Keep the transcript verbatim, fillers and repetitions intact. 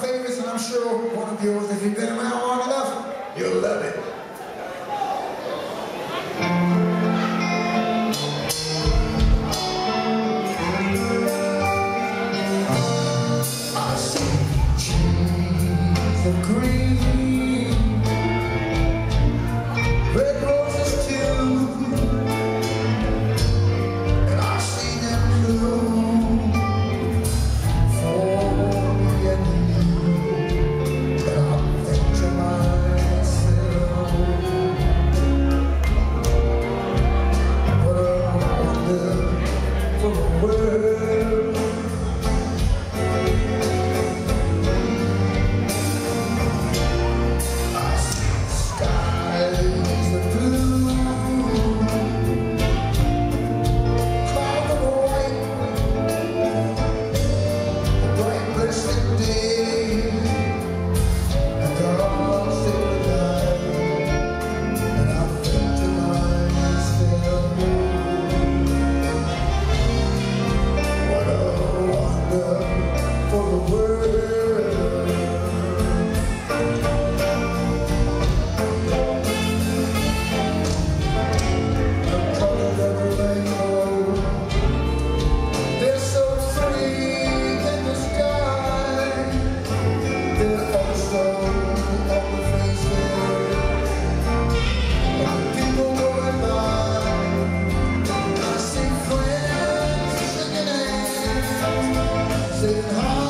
favorites, and I'm sure one of yours, if you've been around long enough, you'll love it. I see trees of green, red roses too, and I see them bloom for me and you, and I think to myself, what a wonderful world. I see skies of blue, clouds of white, the bright blessed day, and God's sacred night, and I think to myself, what a wonderful world. The colors of the rainbow, they're so free in the sky. They're also on the faces of the people going by. I see friends shaking hands, saying hi.